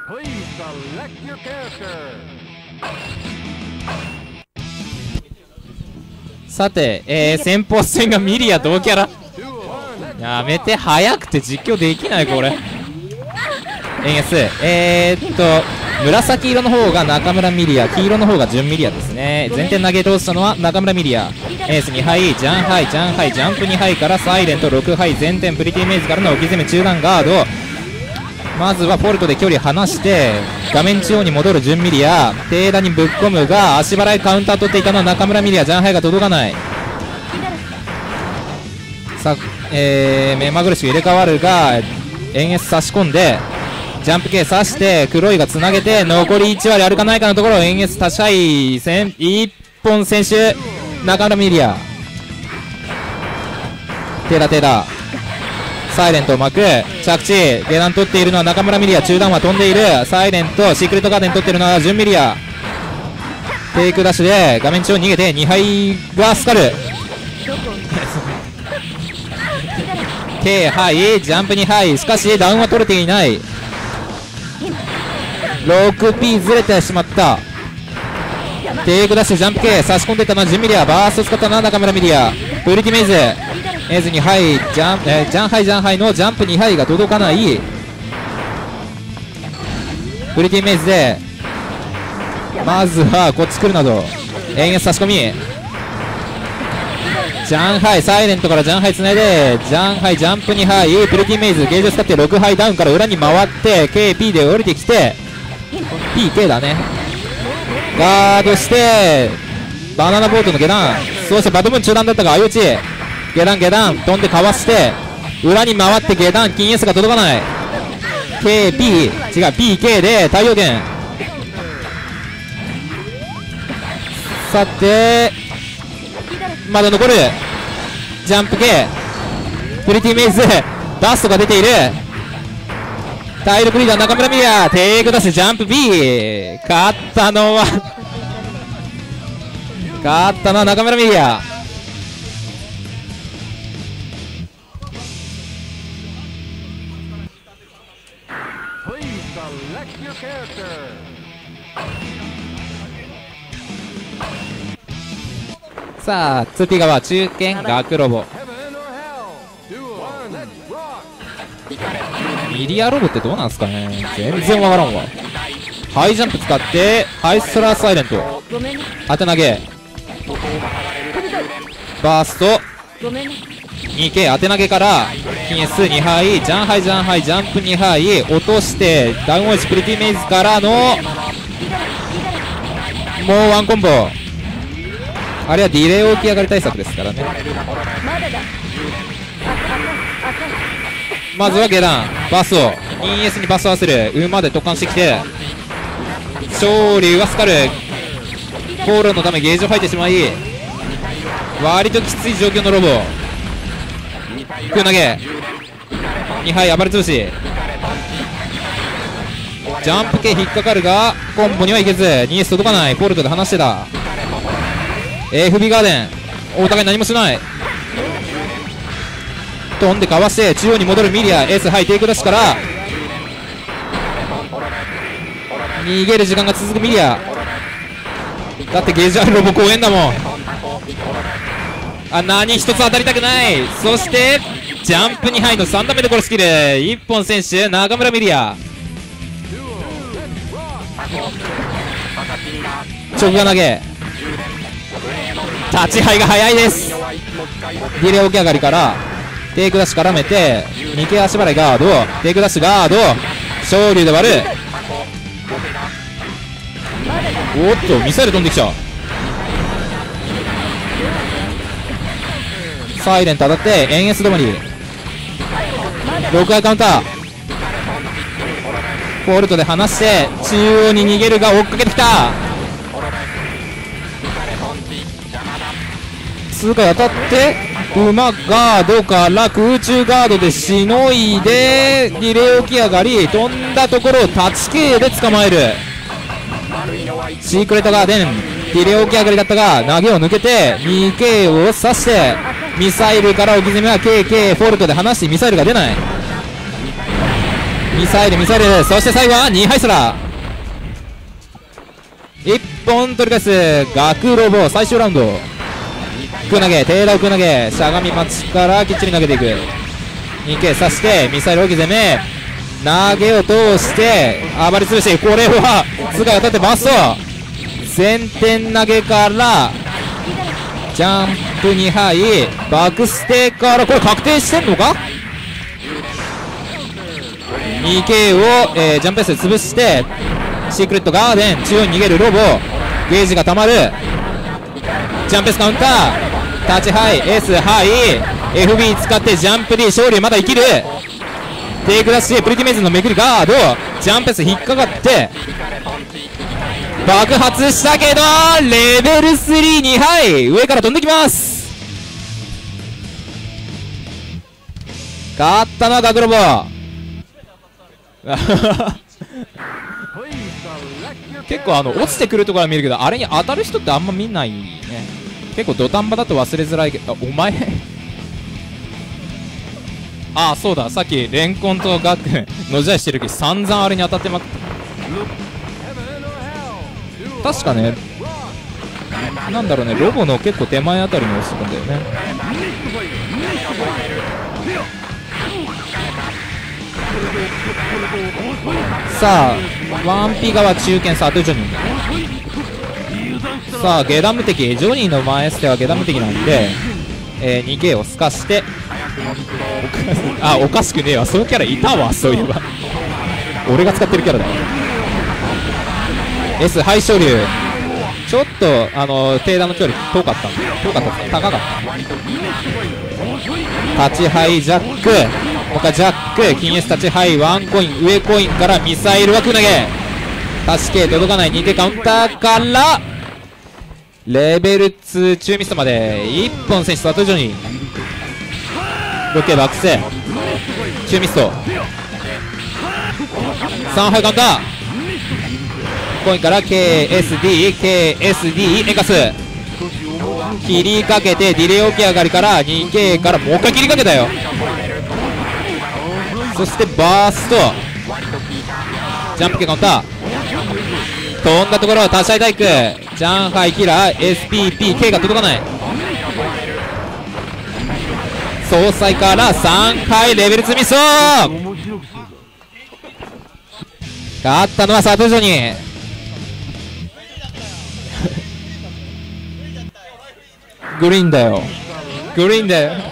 さて、先鋒戦がミリア同キャラ。やめて、早くて実況できないこれ。紫色の方が中村ミリア、黄色の方が準ミリアですね。前転投げ通したのは中村ミリア。エース2敗、ジャンハイ、ジャンハイ、ジャンプ2敗からサイレント6敗、前転プリティメイズからの置き攻め中段ガード。まずはフォルトで距離離して画面中央に戻る準ミリア、テーダにぶっ込むが足払いカウンター取っていたのは中村ミリア。ジャンハイが届かない。さあ、目まぐるしく入れ替わるが延々差し込んでジャンプ系刺して黒いがつなげて残り1割あるかないかのところを延々他社員1本選手中村ミリア。テーダサイレントを巻く着地下段取っているのは中村ミリア。中段は飛んでいるサイレントシークレットガーデン取っているのは準ミリア。テイクダッシュで画面中央に逃げて2敗がスカルK 敗ジャンプ2敗。しかしダウンは取れていない。 6P ずれてしまった。テイクダッシュジャンプ系差し込んでいったのは準ミリア。バースト使ったのは中村ミリア。プリティメイズエーズ2敗ジャンハイのジャンプ2敗が届かない。プリティメイズでまずはこっち来るなど延々差し込みジャンハイサイレントからジャンハイつないでジャンハイジャンプ2敗プリティメイズゲージを使って6敗ダウンから裏に回って KP で降りてきて PK だね。ガードしてバナナボートの下段そしてバトムーン中段だったが相打ち下段飛んでかわして裏に回って下段金 S が届かない。 KP 違う PK で太陽源。さてまだ残るジャンプ系プリティメイズダストが出ている。体力リーダー中村ミリアテイクダッシュジャンプ B。 勝ったのは中村ミリア。さあ 2P 側中堅学ロボミリアロボってどうなんすかね。全然わからんわ。ハイジャンプ使ってハイストラーサイレント当て投げバースト 2K 当て投げから金 S2 敗ジャンハイジャンプ2敗落としてダウンオイチプリティメイズからのもうワンコンボ。あれはディレイ起き上がり対策ですからね。まずは下段バスを 2S にバスを合わせる馬で突貫してきて勝利はスカルフォールのためゲージを吐いてしまい割ときつい状況のロボ空投げ2敗暴れ潰しジャンプ系引っかかるがコンボにはいけず 2S 届かない。フォルトで離してた FB ガーデンお互い何もしない飛んでかわして中央に戻るミリア。エースハイテイクダッシュから逃げる時間が続くミリア。だってゲージあるロボ公園だもん。何一つ当たりたくない。そしてジャンプ2敗の3打目でこれスキル1本選手中村ミリア。直が投げ立ち牌が早いです。ディレイ起き上がりからテイクダッシュ絡めて 2K 足払いガードテイクダッシュガード昇竜で割る。おっとミサイル飛んできちゃう。サイレント当たって延々止まり6回カウンターフォルトで離して中央に逃げるが追っかけてきた。数回当たって馬ガードから空中ガードでしのいでリレー起き上がり飛んだところをタッチ系で捕まえる。シークレットガーデンリレー起き上がりだったが投げを抜けて 2K を刺してミサイルから置き攻めは KK フォルトで離してミサイルが出ない。 ミサイル、そして最後は2ハイスラー、1本取り返す学ロボ。最終ラウンド、空投げ、テーラー空投げ、しゃがみ待ちからきっちり投げていく。 2K 刺してミサイル置き攻め、投げを通して暴れ潰していく。これは菅が立ってバスト前転投げからジャンプ2敗バックステから、これ確定してんのか。 2K を、ジャンプ S で潰してシークレットガーデン、中央に逃げるロボ、ゲージがたまる、ジャンプ S カウンター、タッチハイ S ハイ FB 使ってジャンプ D 勝利、まだ生きる、テイクダッシュプリティメイズのめくりガード、ジャンプ S 引っかかって爆発したけどレベル3、2敗上から飛んできます。勝ったのはガクロボ結構落ちてくるところは見るけど、あれに当たる人ってあんま見ないね。結構土壇場だと忘れづらいけど、お前ああそうだ、さっきレンコンとガクのじゃいしてるけど散々あれに当たってまくった。確かね、なんだろうね、ロボの結構手前あたりに落ちてくんだよね。さあワンピ側中堅、さあトゥジョニー、さあゲダム敵、ジョニーの前捨てはゲダム敵なんで、2K を透かしておかしくねえわ、そのキャラいたわ、そういえば俺が使ってるキャラだよ。 S ハイ昇竜、ちょっと低弾の距離遠かった高かった。タッチハイジャック、もう一回ジャック、金 S タッチハイワンコイン、上コインからミサイル枠投げ、タッチ K 届かない、2K カウンターからレベル2中ミストまで1本選手、サトジョニー 6K バックス中ミスト3敗カウンター、コインから KSD エカス切りかけてディレイ起き上がりから 2K からもう一回切りかけたよ。そしてバーストジャンプ系カウンター、飛んだところはタッチハイタイク、ジャンハイキラー SPPK が届かない、総裁から3回レベル2ミス、勝ったのはサトジョニーグリーンだよグリーン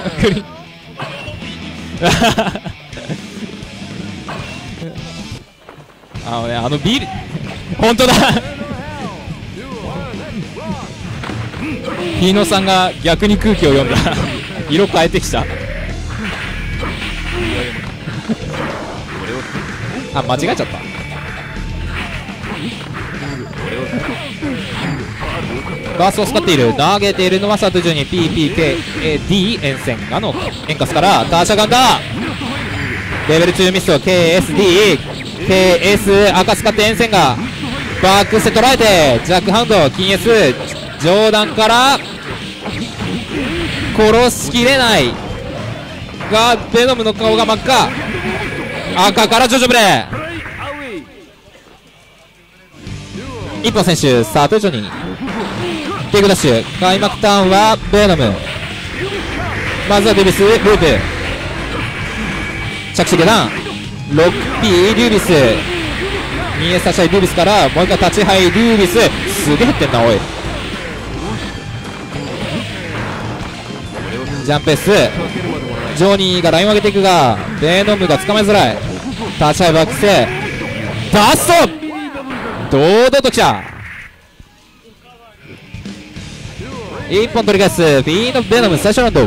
ビール本当だピーノさんが逆に空気を読んだ色変えてきた間違えちゃった。バースを使っている、投げているのはサトジョニー PPKD 沿線のエンカスからターシャガンダレベル2ミスト KSD、KS 赤使って沿線がバックスで捉えてジャックハウンド金 S 上段から殺しきれないがベノムの顔が真っ赤、赤からジョジョブレ一本選手サトジョニーテイクダッシュ、開幕ターンはベノム、まずはデュビスループ着地下段 6P デュビス 2S タッチハイデュビスからもう一回タッチハイデュビス、すげえ減ってんなおい。ジャンプ S ジョニーがラインを上げていくがベノムが捕まえづらい、タッチハイバックスダスト堂々ときた、1本取り返すフィーノベノム最初ラウンド、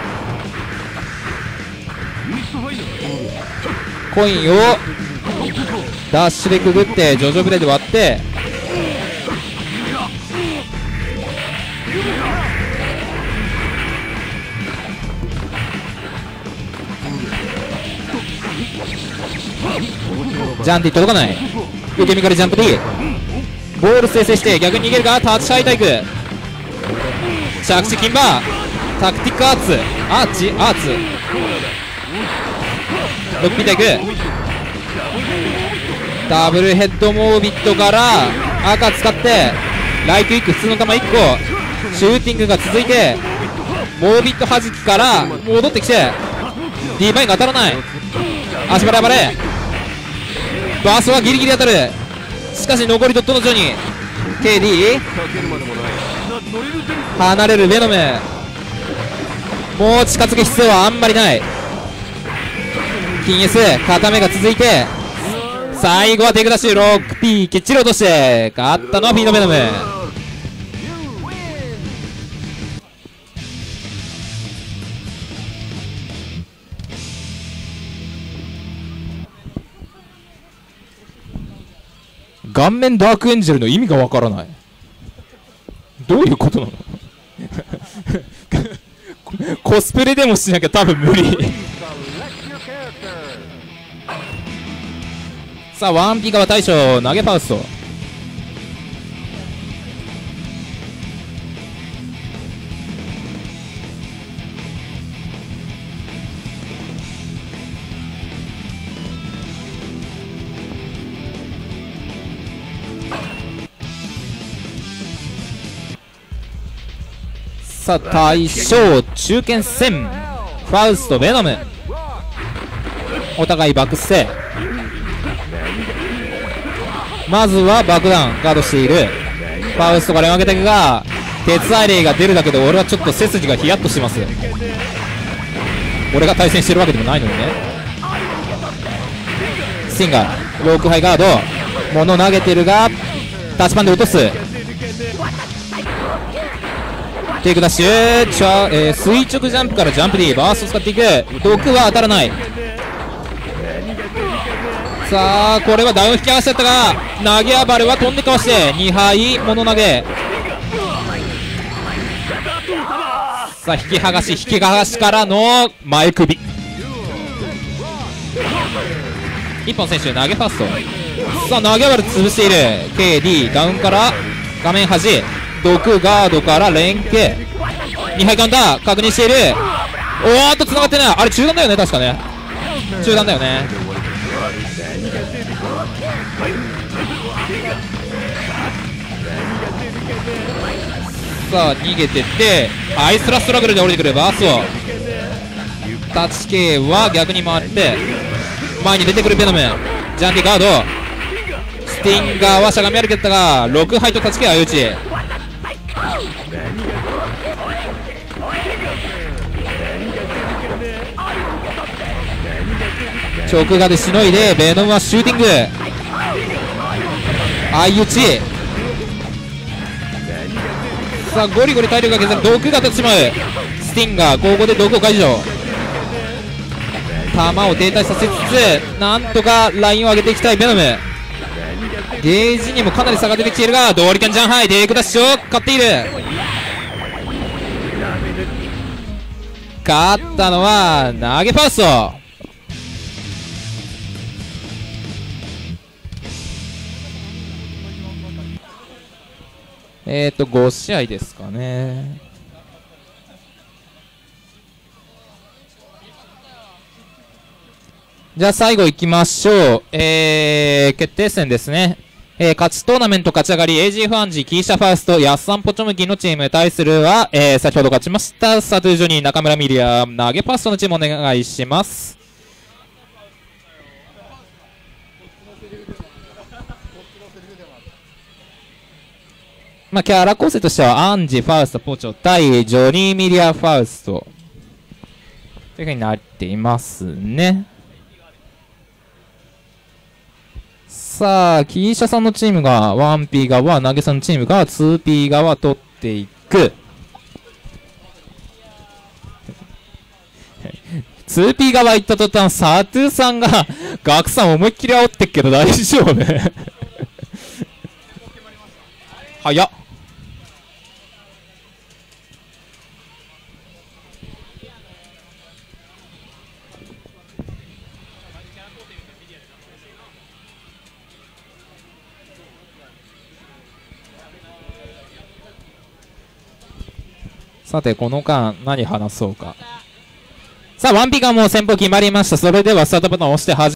コインをダッシュでくぐってジョジョブレで割ってジャンティ届かない、受け身からジャンプ D ボール生成して逆に逃げるがタッチハイタイク着地キンバータクティックアーツ6P タイクダブルヘッドモービットから赤使ってライトウィック普通の球1個シューティングが続いてモービット弾きから戻ってきてディバインが当たらない。足バレ暴れバースはギリギリ当たる。しかし残りドットのジョニー KD 離れるベノム。もう近づく必要はあんまりない。キンエス固めが続いて最後はテイクダッシュ 6P きっちり落として勝ったのはフィードベノム。顔面ダークエンジェルの意味がわからない。どういうことなのコスプレでもしなきゃ多分無理さあワンピ側大将投げファウスト。さあ大将中堅戦ファウストベノムお互いバックステまずは爆弾ガードしているファウストから負けていくが鉄アイレイが出るだけで俺はちょっと背筋がヒヤッとしてます。俺が対戦してるわけでもないのにね。スティンガーロークハイガード物投げてるがタッチパンで落とす。テイクダッシュ垂直ジャンプからジャンプ D バーストを使っていく。毒は当たらない。さあこれはダウン引き上がしちゃったが投げ暴れは飛んでかわして2敗物投げ。さあ引き剥がしからの前首一本選手投げファースト。さあ投げ暴れ潰している KD ダウンから画面端毒ガードから連携2敗カウンター確認している。おーっと繋がってない。あれ中段だよね確かね。中段だよね。さあ逃げてってアイスラストラグルで降りてくるバーストタッチ系は逆に回って前に出てくるベノムジャンピーガードスティンガーはしゃがみ歩けたが6敗とタッチ系は相打ち。直画でしのいでベノムはシューティング相打ち。さあゴリゴリ体力が削る毒が当たってしまう。スティンガーここで毒を解除弾を停滞させつつなんとかラインを上げていきたいベノム。ゲージにもかなり差が出てきているがドーリカンジャンハイテイクダッシュを勝っている。勝ったのは投げファースト。5試合ですかね。じゃあ最後いきましょう。決定戦ですね。勝ちトーナメント勝ち上がり AG ファンジキーシャファーストヤッサンポチョムキのチーム対するは、先ほど勝ちましたサトゥージョニー中村ミリア投げパストのチームお願いします。まあ、キャラ構成としてはアンジ、ファウスト、ポチョ対ジョニー・ミリア・ファウストというふうになっていますね。さあ、キーシャさんのチームが 1P 側、投げさんのチームが 2P 側取っていく。2P 側行った途端、サトゥーさんがガクさん思いっきり煽ってっけど大丈夫早っ。さてこの間何話そうか。さあ 1P がもう先方決まりました。それではスタートボタンを押して始め